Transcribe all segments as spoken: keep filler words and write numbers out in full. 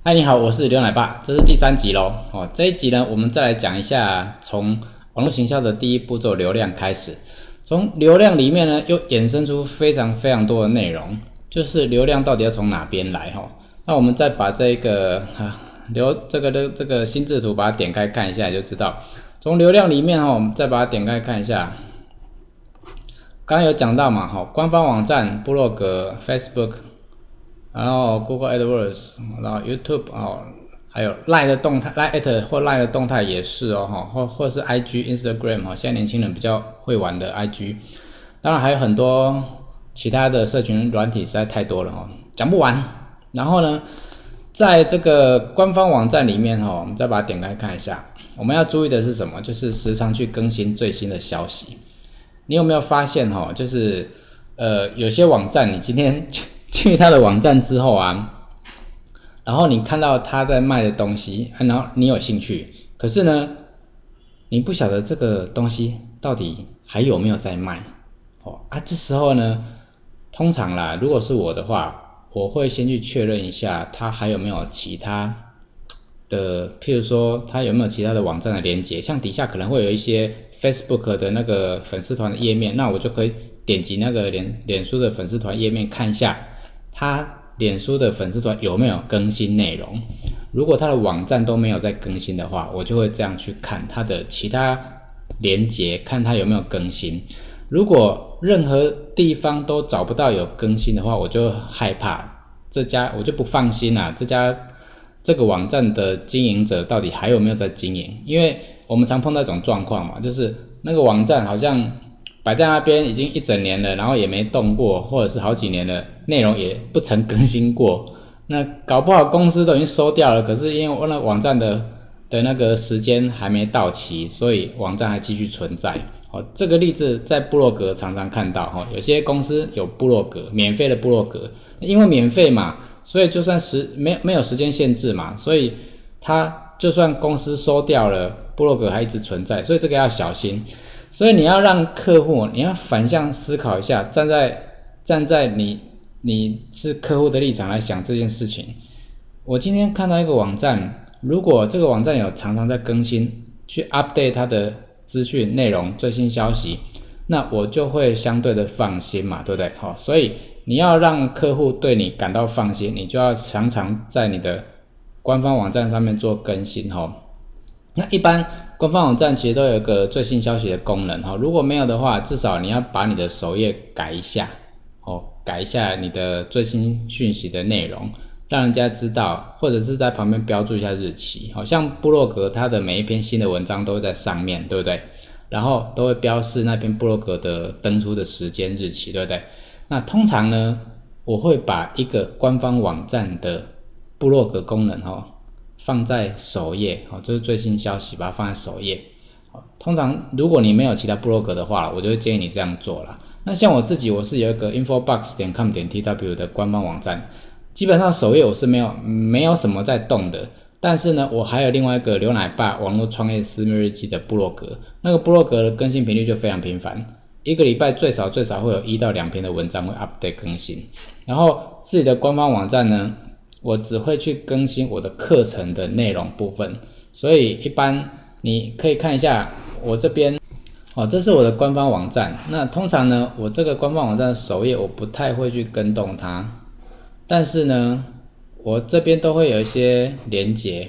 嗨，你好，我是刘奶爸，这是第三集喽。哦，这一集呢，我们再来讲一下从网络行销的第一步骤流量开始。从流量里面呢，又衍生出非常非常多的内容，就是流量到底要从哪边来哈？那我们再把这个啊流这个的这个心智图把它点开看一下，就知道从流量里面哈，我们再把它点开看一下。刚刚有讲到嘛，哈，官方网站、部落格、Facebook。然后 Google AdWords， 然后 YouTube 哦，还有 Line 的动态 ，Line@ 或 Line 的动态也是哦，哈，或或是 I G、Instagram 哈，现在年轻人比较会玩的 I G， 当然还有很多其他的社群软体实在太多了哈，讲不完。然后呢，在这个官方网站里面哈，我们再把它点开看一下，我们要注意的是什么？就是时常去更新最新的消息。你有没有发现哈？就是呃，有些网站你今天去他的网站之后啊，然后你看到他在卖的东西，然后你有兴趣，可是呢，你不晓得这个东西到底还有没有在卖哦啊，这时候呢，通常啦，如果是我的话，我会先去确认一下他还有没有其他的，譬如说他有没有其他的网站的连结，像底下可能会有一些 Facebook 的那个粉丝团的页面，那我就可以点击那个脸脸书的粉丝团页面看一下。他脸书的粉丝团有没有更新内容？如果他的网站都没有在更新的话，我就会这样去看他的其他连结，看他有没有更新。如果任何地方都找不到有更新的话，我就害怕这家，我就不放心啦、啊。这家这个网站的经营者到底还有没有在经营？因为我们常碰到一种状况嘛，就是那个网站好像摆在那边已经一整年了，然后也没动过，或者是好几年了，内容也不曾更新过。那搞不好公司都已经收掉了，可是因为我那网站的的那个时间还没到期，所以网站还继续存在。哦，这个例子在部落格常常看到，哦，有些公司有部落格，免费的部落格，因为免费嘛，所以就算时没没有时间限制嘛，所以它就算公司收掉了，部落格还一直存在，所以这个要小心。所以你要让客户，你要反向思考一下，站在站在你你是客户的立场来想这件事情。我今天看到一个网站，如果这个网站有常常在更新，去 update 它的资讯内容、最新消息，那我就会相对的放心嘛，对不对？好，所以你要让客户对你感到放心，你就要常常在你的官方网站上面做更新哈。那一般官方网站其实都有一个最新消息的功能哈，如果没有的话，至少你要把你的首页改一下哦，改一下你的最新讯息的内容，让人家知道，或者是在旁边标注一下日期。好像部落格它的每一篇新的文章都会在上面，对不对？然后都会标示那篇部落格的登出的时间日期，对不对？那通常呢，我会把一个官方网站的部落格功能哈。放在首页，这是最新消息，把它放在首页。通常如果你没有其他部落格的话，我就会建议你这样做啦。那像我自己，我是有一个 infobox 点 com 点 tw 的官方网站，基本上首页我是没有没有什么在动的。但是呢，我还有另外一个刘奶爸网络创业私密日记的部落格，那个部落格的更新频率就非常频繁，一个礼拜最少最少会有一到两篇的文章会 update 更新。然后自己的官方网站呢，我只会去更新我的课程的内容部分，所以一般你可以看一下我这边哦，这是我的官方网站。那通常呢，我这个官方网站的首页我不太会去更动它，但是呢，我这边都会有一些连结，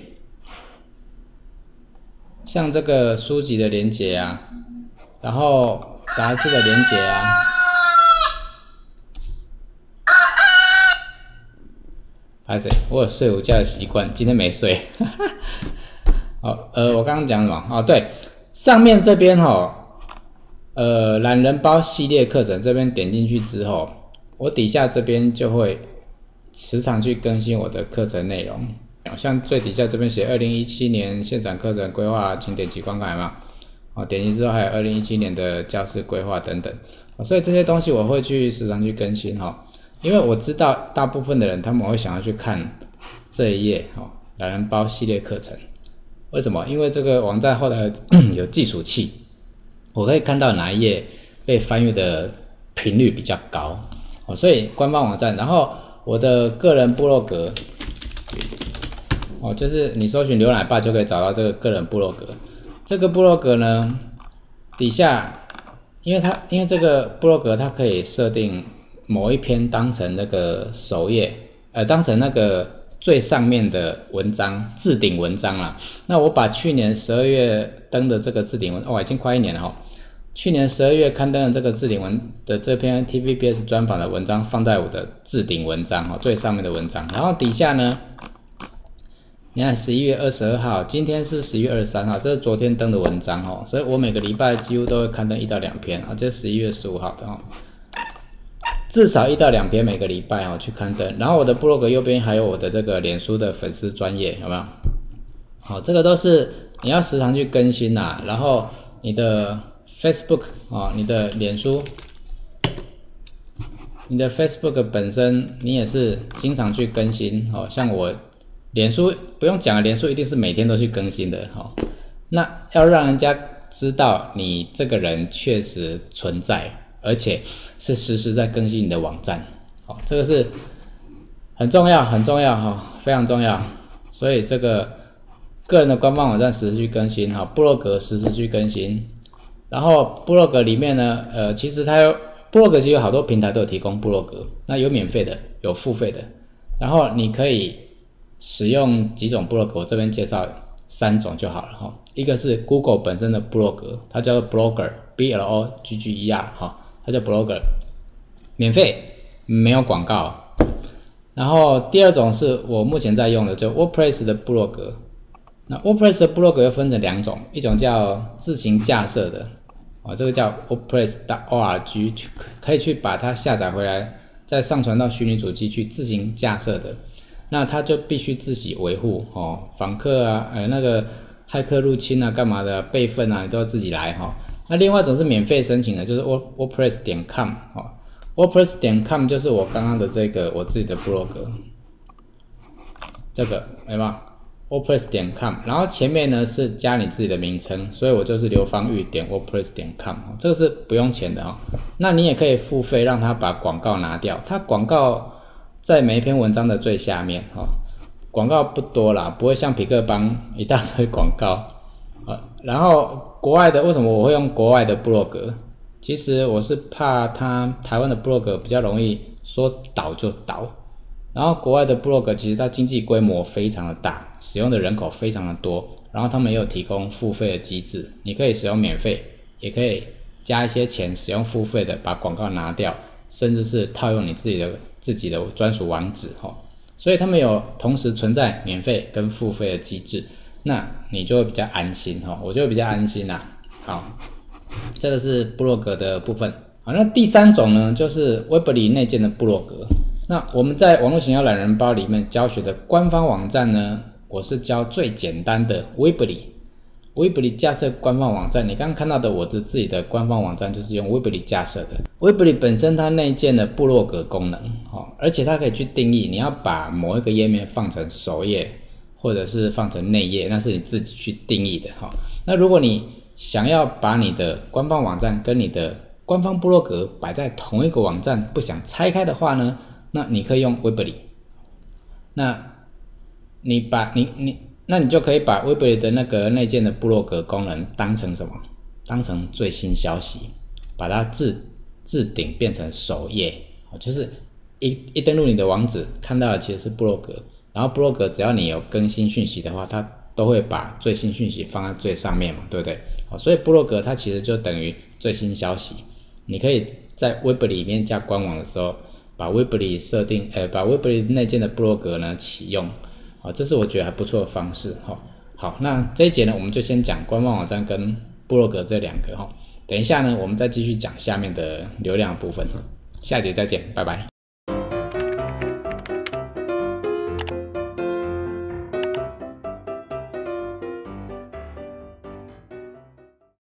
像这个书籍的连结啊，然后杂志的连结啊。拍谁？我有睡午觉的习惯，今天没睡。好，呃，我刚刚讲什么？哦，对，上面这边哈，呃，懒人包系列课程这边点进去之后，我底下这边就会时常去更新我的课程内容。像最底下这边写二零一七年现场课程规划，请点击观看嘛。哦，点击之后还有二零一七年的教室规划等等。所以这些东西我会去时常去更新哈。因为我知道大部分的人他们会想要去看这一页哦，懒人包系列课程。为什么？因为这个网站后台有计数器，我可以看到哪一页被翻阅的频率比较高哦，所以官方网站，然后我的个人部落格哦，就是你搜寻浏览吧就可以找到这个个人部落格。这个部落格呢，底下，因为它因为这个部落格它可以设定某一篇当成那个首页，呃，当成那个最上面的文章置顶文章啦。那我把去年十二月登的这个置顶文，哦，已经快一年了哈。去年十二月刊登的这个置顶文的这篇 T V B S 专访的文章放在我的置顶文章哈，最上面的文章。然后底下呢，你看十一月二十二号，今天是十一月二十三号，这是昨天登的文章哦，所以我每个礼拜几乎都会刊登一到两篇啊，这是十一月十五号的哦，至少一到两篇每个礼拜哦去刊登。然后我的部落格右边还有我的这个脸书的粉丝专页，有没有？好，这个都是你要时常去更新呐、啊，然后你的 Facebook 哦，你的脸书，你的 Facebook 本身你也是经常去更新哦，像我。脸书不用讲了，脸书一定是每天都去更新的哈、哦。那要让人家知道你这个人确实存在，而且是实时在更新你的网站，哦，这个是很重要，很重要哈、哦，非常重要。所以这个个人的官方网站实时去更新哈、哦，部落格实时去更新。然后部落格里面呢，呃，其实它有部落格，其实有好多平台都有提供部落格，那有免费的，有付费的。然后你可以使用几种部落格，我这边介绍三种就好了哈。一个是 Google 本身的部落格，它叫做 Blogger，B L O G G E R 哈，它叫 Blogger， 免费，没有广告。然后第二种是我目前在用的，就 WordPress 的部落格。那 WordPress 的部落格又分成两种，一种叫自行架设的，哦，这个叫 WordPress 点 org， 可以去把它下载回来，再上传到虚拟主机去自行架设的。那它就必须自己维护哦，访客啊，呃，那个骇客入侵啊，干嘛的备份啊，你都要自己来哈、哦。那另外一种是免费申请的，就是 WordPress 点 com 哦 ，WordPress 点 com 就是我刚刚的这个我自己的部落格，这个有没有 ？WordPress 点 com， 然后前面呢是加你自己的名称，所以我就是刘芳玉点 WordPress 点 com， 这个是不用钱的哈、哦。那你也可以付费让他把广告拿掉，它广告在每一篇文章的最下面哈、哦，广告不多啦，不会像痞客邦一大堆广告啊。然后国外的为什么我会用国外的部落格？其实我是怕它台湾的部落格比较容易说倒就倒，然后国外的部落格其实它经济规模非常的大，使用的人口非常的多，然后他们也有提供付费的机制，你可以使用免费，也可以加一些钱使用付费的，把广告拿掉，甚至是套用你自己的自己的专属网址哈，所以他们有同时存在免费跟付费的机制，那你就会比较安心哈，我就会比较安心啦。好，这个是部落格的部分。好，那第三种呢，就是 Weebly 内建的部落格。那我们在网络行销懒人包里面教学的官方网站呢，我是教最简单的 Weebly。Weebly 架设官方网站，你刚刚看到的我的自己的官方网站就是用 Weebly 架设的。Weebly 本身它内建的部落格功能，哦，而且它可以去定义你要把某一个页面放成首页，或者是放成内页，那是你自己去定义的哈、哦。那如果你想要把你的官方网站跟你的官方部落格摆在同一个网站，不想拆开的话呢，那你可以用 Weebly。那你把你你。那你就可以把 Weebly 的那个内建的部落格功能当成什么？当成最新消息，把它置置顶变成首页，就是一一登录你的网址，看到的其实是部落格，然后部落格只要你有更新讯息的话，它都会把最新讯息放在最上面嘛，对不对？好，所以部落格它其实就等于最新消息。你可以在 Weebly 里面加官网的时候，把 Weebly 设定，呃，把 Weebly 内建的部落格呢启用。好，这是我觉得还不错的方式哈。好，那这一节呢，我们就先讲官方网站跟部落格这两个哈。等一下呢，我们再继续讲下面的流量的部分。下节再见，拜拜。